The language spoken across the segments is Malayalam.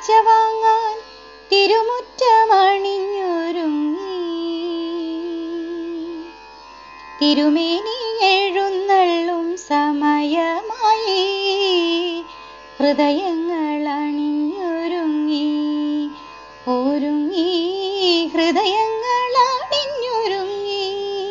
കാഴ്ച വാങ്ങാൻ തിരുമുറ്റമണിഞ്ഞൊരുങ്ങി. തിരുമേനി എഴുന്നള്ളും സമയമായി, ഹൃദയങ്ങൾ അണിഞ്ഞൊരുങ്ങി. ഒരുങ്ങി ഹൃദയങ്ങൾ അണിഞ്ഞൊരുങ്ങി.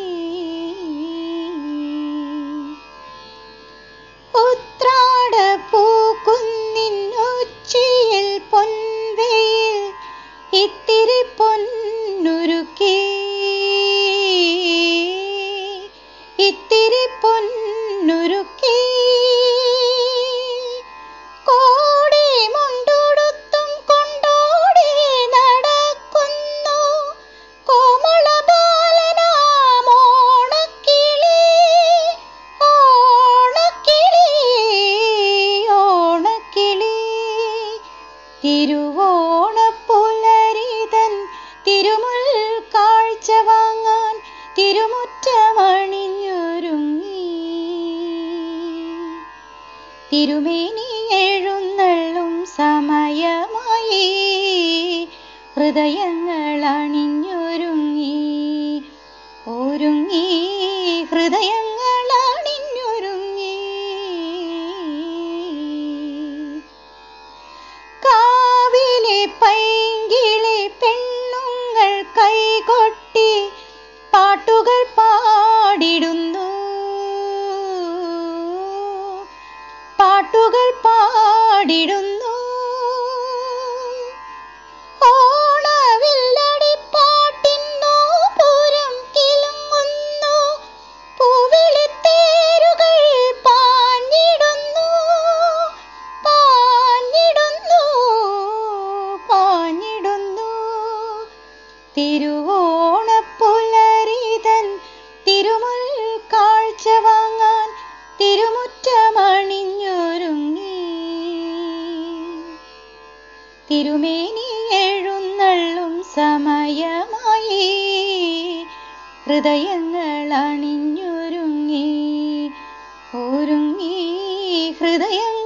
ഉത്രാട പൂക്കുന്നിൻ ഉച്ചിയിൽ പൊൻവെയിൽ ഇത്തിരി പൊന്നുരുക്കി. ഇത്തിരി പൊന്നുരുക്കി. കോടി മുണ്ടുടുത്തും കൊണ്ടോടി നടക്കുന്നു കോമള ബാലനാം ഓണക്കിളി. ഓണക്കിളി ഓണക്കിളി. തിരുവോണപ്പുലരിതൻ തിരുമുൽ കാഴ്ച വാങ്ങാൻ തിരുമുറ്റമണിഞ്ഞൊരുങ്ങി. തിരുമേനി എഴുന്നള്ളും സമയമായി, ഹൃദയങ്ങൾ അണിഞ്ഞൊരുങ്ങി. ഒരുങ്ങി ഹൃദയങ്ങൾ അണിഞ്ഞൊരുങ്ങി. കാവിലെ പൈങ്കിളി പെണ്ണുങ്ങൾ കൈകൊട്ടി പാട്ടുകൾ പാടിടുന്നു. പാട്ടുകൾ പാടിടുന്നു. ഓണവില്ലടിപ്പാട്ടിൻ നോപുരം കിലുങ്ങുന്നു. പൂവിളിത്തേരുകൾ പാഞ്ഞിടുന്നു. പാഞ്ഞിടുന്നു. പാഞ്ഞിടുന്നു. തിരുവോണപ്പുലരിതൻ തിരുമുൽ കാഴ്ച വാങ്ങാൻ തിരുമുറ്റമണിഞ്ഞൊരുങ്ങി. തിരുമേനി എഴുന്നള്ളും സമയമായി, ഹൃദയങ്ങൾ അണിഞ്ഞൊരുങ്ങി. ഒരുങ്ങി ഹൃദയങ്ങൾ